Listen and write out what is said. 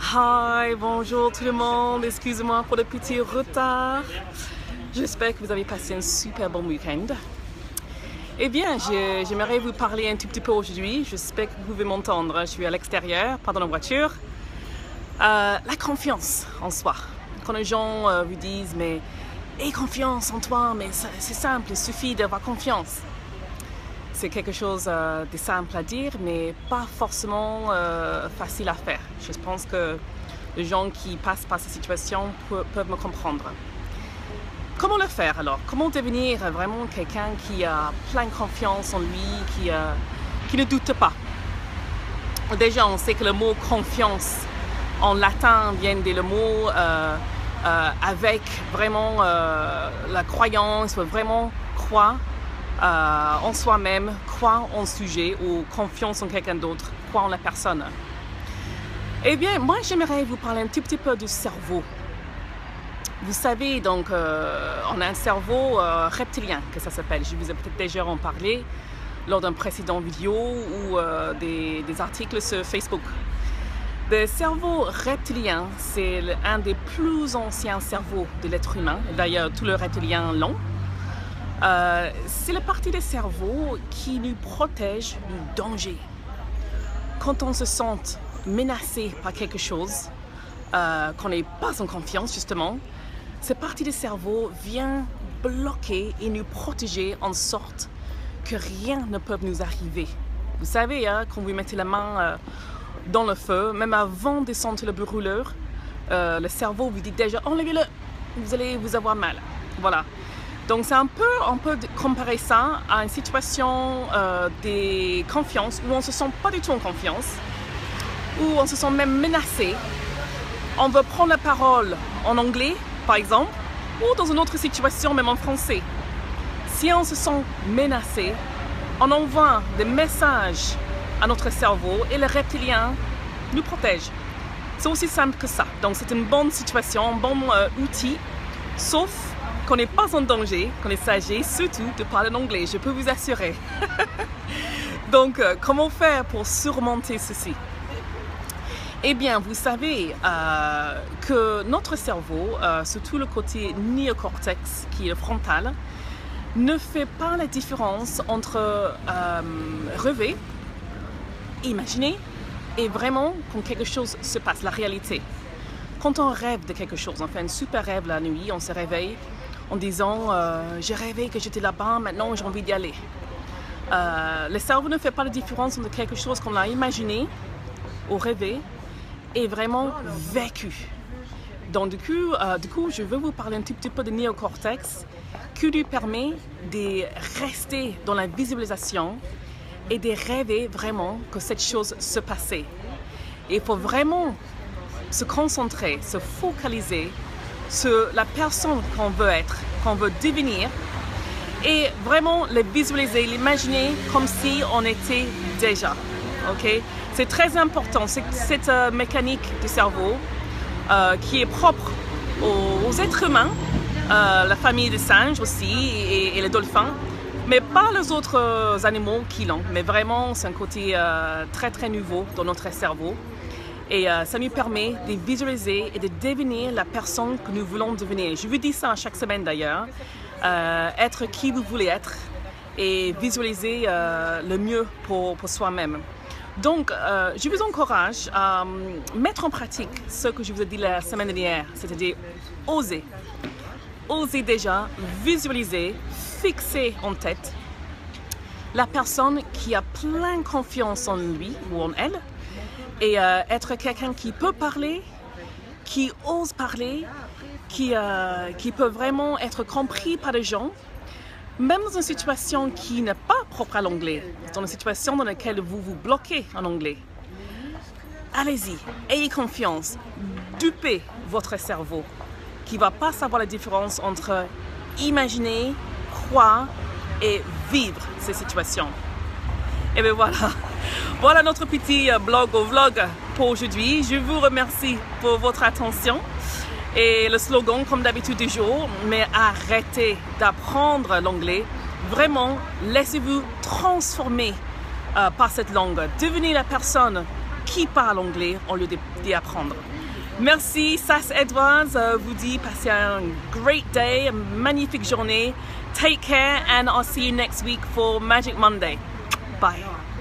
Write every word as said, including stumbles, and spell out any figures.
Hi, bonjour tout le monde, excusez-moi pour le petit retard. J'espère que vous avez passé un super bon week-end. Eh bien, j'aimerais vous parler un tout petit peu aujourd'hui. J'espère que vous pouvez m'entendre. Je suis à l'extérieur, pas dans la voiture. Euh, la confiance en soi. Quand les gens euh, vous disent, mais aie confiance en toi, mais c'est simple, il suffit d'avoir confiance. C'est quelque chose euh, de simple à dire, mais pas forcément euh, facile à faire. Je pense que les gens qui passent par cette situation pe peuvent me comprendre. Comment le faire alors? Comment devenir vraiment quelqu'un qui a plein de confiance en lui, qui, euh, qui ne doute pas? Déjà, on sait que le mot confiance en latin vient du mot euh, euh, avec vraiment euh, la croyance, vraiment croire euh, en soi-même, croire en sujet ou confiance en quelqu'un d'autre, croire en la personne. Eh bien, moi, j'aimerais vous parler un petit, petit peu du cerveau. Vous savez, donc, euh, on a un cerveau euh, reptilien, que ça s'appelle. Je vous ai peut-être déjà en parlé lors d'un précédent vidéo ou euh, des, des articles sur Facebook. Le cerveau reptilien, c'est un des plus anciens cerveaux de l'être humain. D'ailleurs, tous les reptiliens l'ont. Euh, c'est la partie du cerveau qui nous protège du danger. Quand on se sent menacé par quelque chose, euh, qu'on n'est pas en confiance justement, cette partie du cerveau vient bloquer et nous protéger en sorte que rien ne peut nous arriver. Vous savez, hein, quand vous mettez la main euh, dans le feu, même avant de sentir le brûlure, euh, le cerveau vous dit déjà enlevez-le, vous allez vous avoir mal. Voilà. Donc c'est un peu, on peut comparer ça à une situation euh, de confiance où on ne se sent pas du tout en confiance, où on se sent même menacé. On veut prendre la parole en anglais, par exemple, ou dans une autre situation, même en français. Si on se sent menacé, on envoie des messages à notre cerveau et le reptilien nous protège. C'est aussi simple que ça. Donc c'est une bonne situation, un bon euh, outil, sauf qu'on n'est pas en danger, qu'on est s'agit surtout de parler en anglais, je peux vous assurer. Donc, euh, comment faire pour surmonter ceci? Eh bien, vous savez euh, que notre cerveau, euh, surtout le côté néocortex, qui est le frontal, ne fait pas la différence entre euh, rêver, imaginer, et vraiment quand quelque chose se passe, la réalité. Quand on rêve de quelque chose, on fait un super rêve la nuit, on se réveille en disant euh, « j'ai rêvé que j'étais là-bas, maintenant j'ai envie d'y aller euh, ». Le cerveau ne fait pas la différence entre quelque chose qu'on a imaginé ou rêvé et vraiment vécu. Donc du coup, euh, du coup, je veux vous parler un petit, petit peu de néocortex qui lui permet de rester dans la visualisation et de rêver vraiment que cette chose se passait. Et il faut vraiment se concentrer, se focaliser sur la personne qu'on veut être, qu'on veut devenir et vraiment le visualiser, l'imaginer comme si on était déjà. Okay? C'est très important, cette euh, mécanique du cerveau euh, qui est propre aux, aux êtres humains, euh, la famille des singes aussi et, et les dolphins, mais pas les autres euh, animaux qui l'ont, mais vraiment c'est un côté euh, très très nouveau dans notre cerveau. Et euh, ça nous permet de visualiser et de devenir la personne que nous voulons devenir. Je vous dis ça chaque semaine d'ailleurs. Euh, être qui vous voulez être et visualiser euh, le mieux pour, pour soi-même. Donc, euh, je vous encourage à mettre en pratique ce que je vous ai dit la semaine dernière, c'est-à-dire oser. Oser déjà visualiser, fixer en tête la personne qui a plein confiance en lui ou en elle, et euh, être quelqu'un qui peut parler, qui ose parler, qui, euh, qui peut vraiment être compris par les gens, même dans une situation qui n'est pas propre à l'anglais, dans une situation dans laquelle vous vous bloquez en anglais. Allez-y, ayez confiance, dupez votre cerveau, qui ne va pas savoir la différence entre imaginer, croire et vivre ces situations. Et bien voilà, voilà notre petit blog ou vlog pour aujourd'hui. Je vous remercie pour votre attention. Et le slogan, comme d'habitude du jour, mais arrêtez d'apprendre l'anglais. Vraiment, laissez-vous transformer euh, par cette langue. Devenez la personne qui parle anglais au lieu d'y apprendre. Merci, ça c'est Edwards, euh, vous dit passez un great day, une magnifique journée. Take care and I'll see you next week for Magic Monday. Bye.